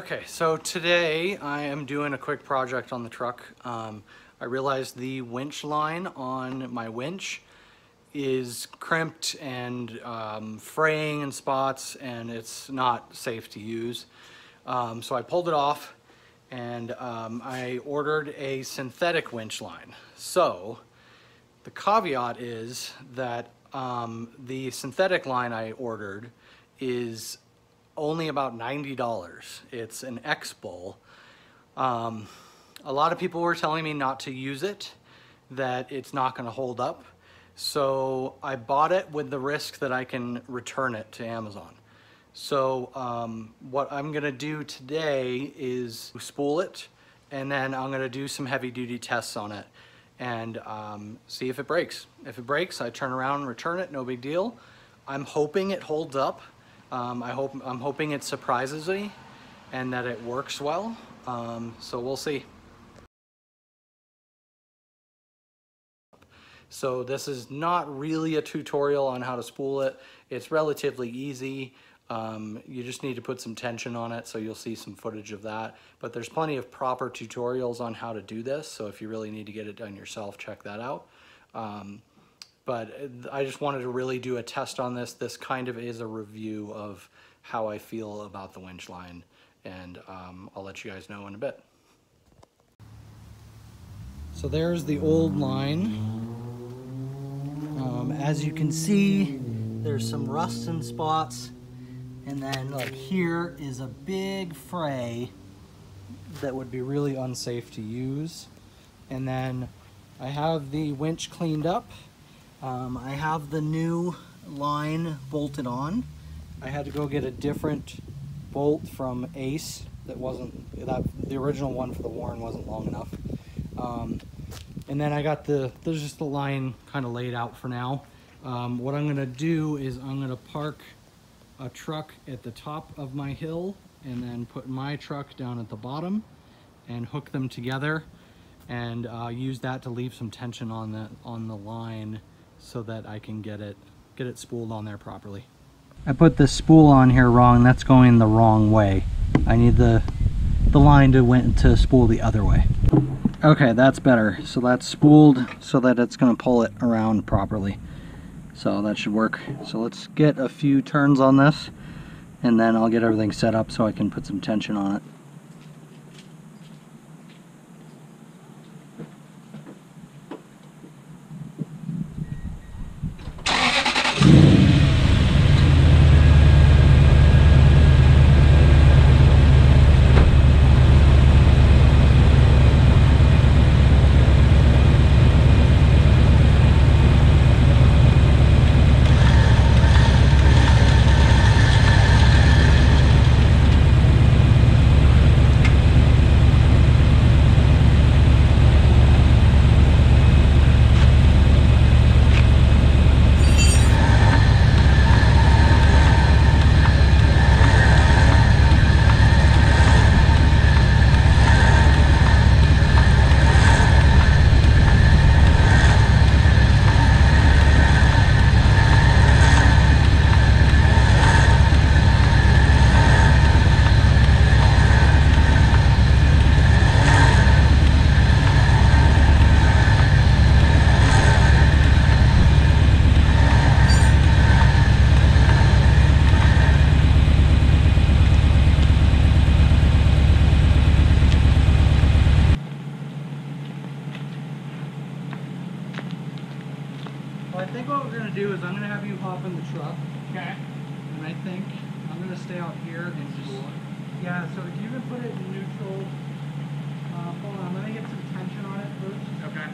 Okay, so today I am doing a quick project on the truck. I realized the winch line on my winch is crimped and fraying in spots, and it's not safe to use. So I pulled it off, and I ordered a synthetic winch line. So the caveat is that the synthetic line I ordered is only about $90. It's an X-Bull. A lot of people were telling me not to use it, that it's not going to hold up. So I bought it with the risk that I can return it to Amazon. So what I'm going to do today is spool it, and then I'm going to do some heavy-duty tests on it and see if it breaks. If it breaks, I turn around and return it, no big deal. I'm hoping it holds up. I'm hoping it surprises me and that it works well. So we'll see. So this is not really a tutorial on how to spool it. It's relatively easy. You just need to put some tension on it, so you'll see some footage of that. But there's plenty of proper tutorials on how to do this, so if you really need to get it done yourself, check that out. But I just wanted to really do a test on this. This kind of is a review of how I feel about the winch line, and I'll let you guys know in a bit. So there's the old line. As you can see, there's some rust in spots, and then like here is a big fray that would be really unsafe to use. And then I have the winch cleaned up. I have the new line bolted on. I had to go get a different bolt from Ace that the original one for the Warren wasn't long enough. And then I got there's just the line kind of laid out for now. What I'm gonna do is I'm gonna park a truck at the top of my hill and then put my truck down at the bottom and hook them together and use that to leave some tension on the line so that I can get it spooled on there properly. I put this spool on here wrong. That's going the wrong way. I need the line to spool the other way. Okay, that's better. So that's spooled so that it's going to pull it around properly. So that should work. So let's get a few turns on this, and then I'll get everything set up so I can put some tension on it. Well, I think what we're going to do is I'm going to have you hop in the truck. Okay. And I think I'm going to stay out here and just... Yeah, so if you can put it in neutral... hold on, I'm going to get some tension on it first. Okay.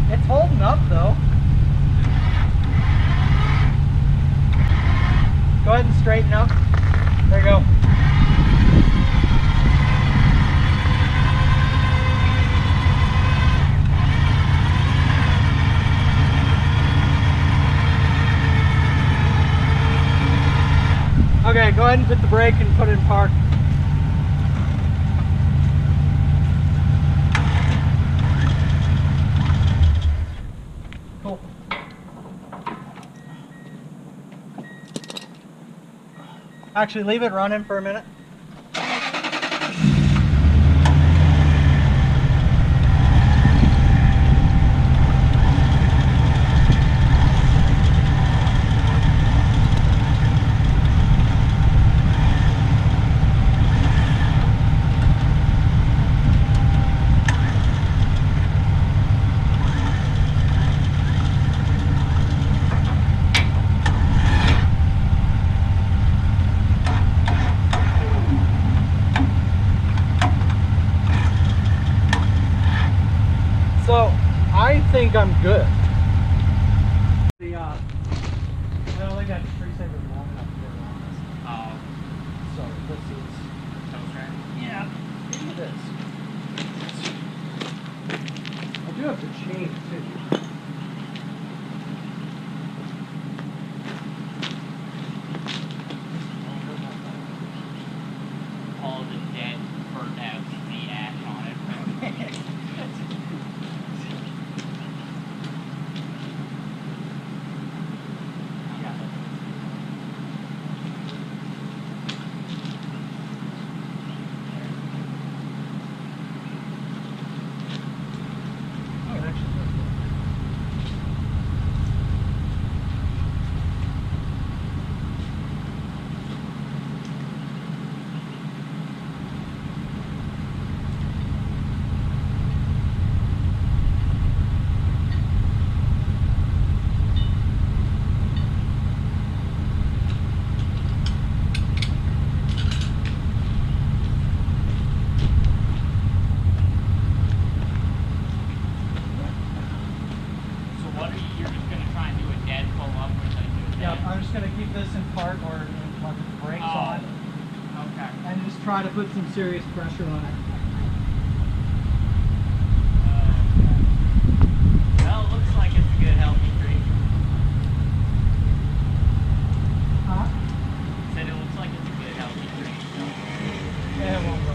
It's holding up though. Go ahead and straighten up. There you go. Okay, go ahead and put the brake and put it in park. Cool. Actually, leave it running for a minute. So, I think I'm good. The, I don't think that tree saver is long enough to get around this. Oh. So, this is... Yeah, look at this. I do have the chain, too. All the dead, burnt out, the ash on it. Oh, it actually does work. You're just going to try and do a dead pull up or something? Yeah, I'm just going to keep this in park or put the brakes on. Okay. And just try to put some serious pressure on it. Well, it looks like it's a good healthy tree. Huh? Said it looks like it's a good healthy tree. Yeah, it won't work.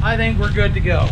I think we're good to go.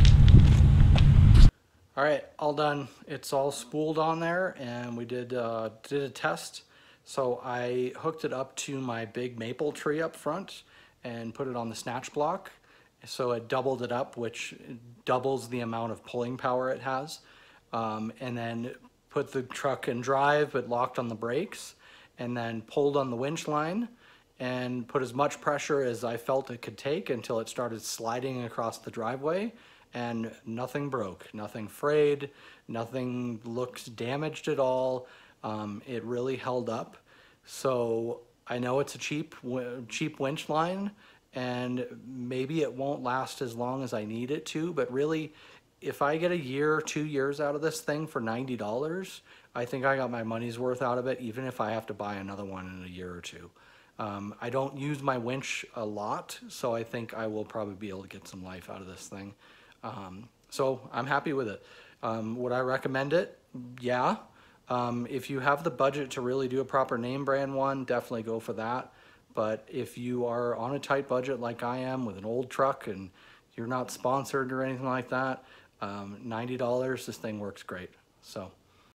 All right, all done. It's all spooled on there, and we did a test. So I hooked it up to my big maple tree up front and put it on the snatch block. So it doubled it up, which doubles the amount of pulling power it has. And then put the truck in drive, but locked on the brakes, and then pulled on the winch line and put as much pressure as I felt it could take until it started sliding across the driveway, and nothing broke, nothing frayed, nothing looks damaged at all. It really held up. So I know it's a cheap winch line, and maybe it won't last as long as I need it to, but really, if I get a year or 2 years out of this thing for $90, I think I got my money's worth out of it, even if I have to buy another one in a year or two. I don't use my winch a lot, so I think I will probably be able to get some life out of this thing. So I'm happy with it. Would I recommend it? Yeah. If you have the budget to really do a proper name brand one, definitely go for that. But if you are on a tight budget like I am with an old truck and you're not sponsored or anything like that, $90, this thing works great. So